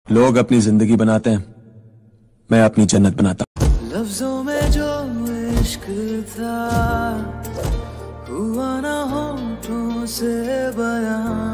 लोग अपनी जिंदगी बनाते हैं, मैं अपनी जन्नत बनाता हूँ। लफ्जों में जो इश्क था हुआ ना होठों से बयां।